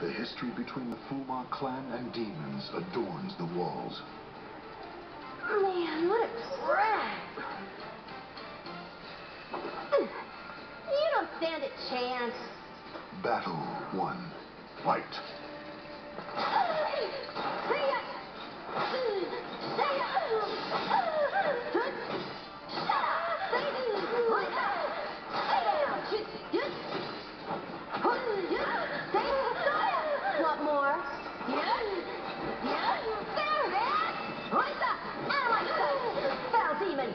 The history between the Fuma clan and demons adorns the walls. Man, what a drag! You don't stand a chance. Battle 1. Fight. Want more? Foul demon!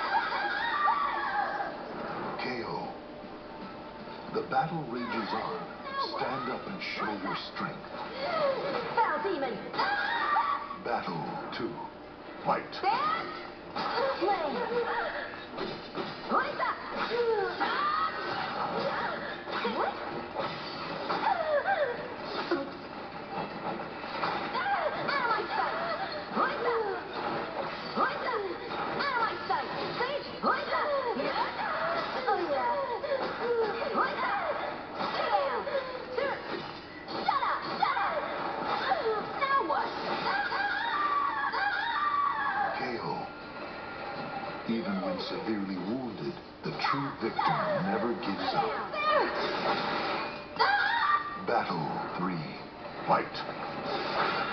KO. The battle rages on. Stand up and show your strength. Foul demon! Battle 2. Fight. KO. Even when severely wounded, the true victim never gives up. Battle 3. Fight.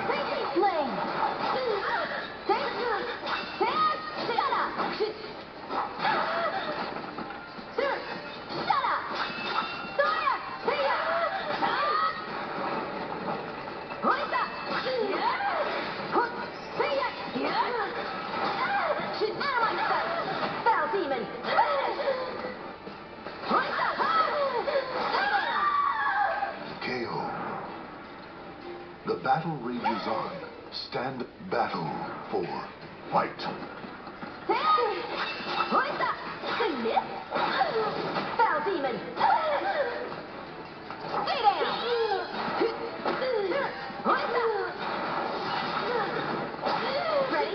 Foul demon! KO. The battle rages on. Stand. Battle 4. Fight. Foul demon! Stay down! Ready?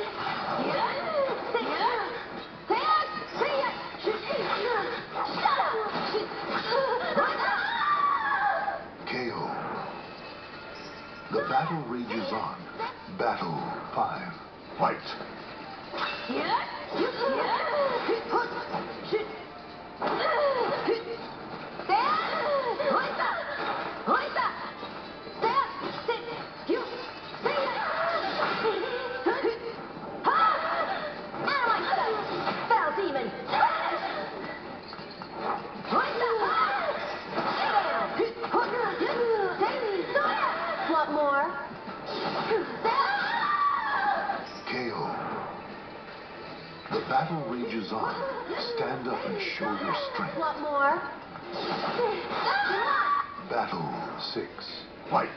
KO. The battle rages on. Battle 5. Fight. Foul demon! Want more? KO. The battle rages on. Stand up and show your strength. Want more? Battle 6. Fight.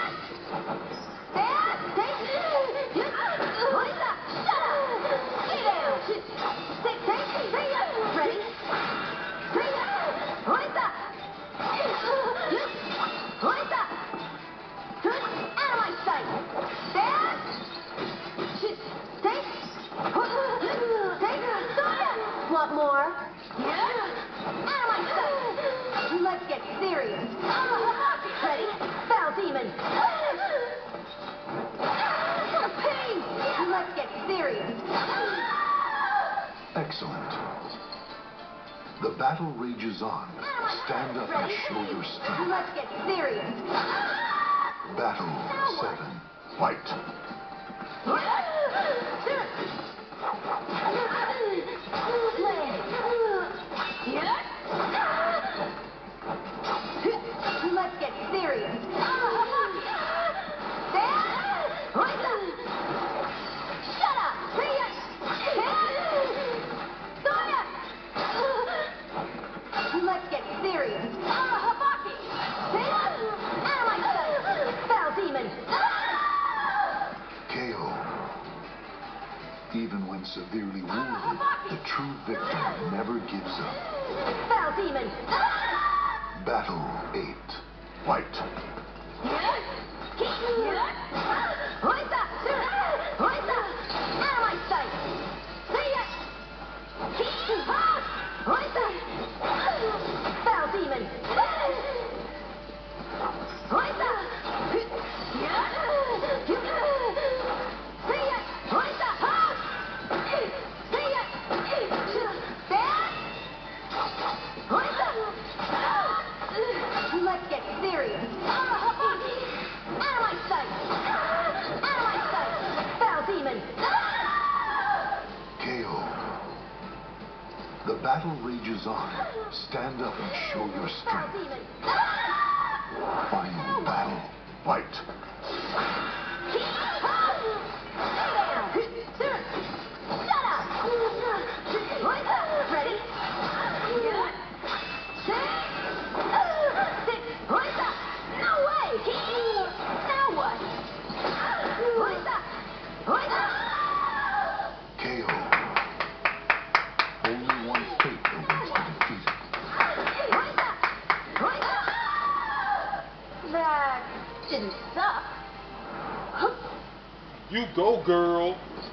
Ready? Out of my sight! Want more? Out of my sight! Let's get serious! Ready? Foul demon! Pain! Let's get serious! Excellent. The battle rages on. Stand up and show your strength. Let's get serious! Battle 7. Fight. Let's get serious! Shut up! Let's get serious! Foul demon! KO. Even when severely wounded, the true victim never gives up. Foul demon! Battle 8. Fight. Out of my sight! Foul demon! battle rages on. Stand up and show your Stop, strength. demon. Final battle. Fight. Shut up! Ready? No way! Now what? KO. Only one fate awaits the defeated. That didn't suck. You go, girl.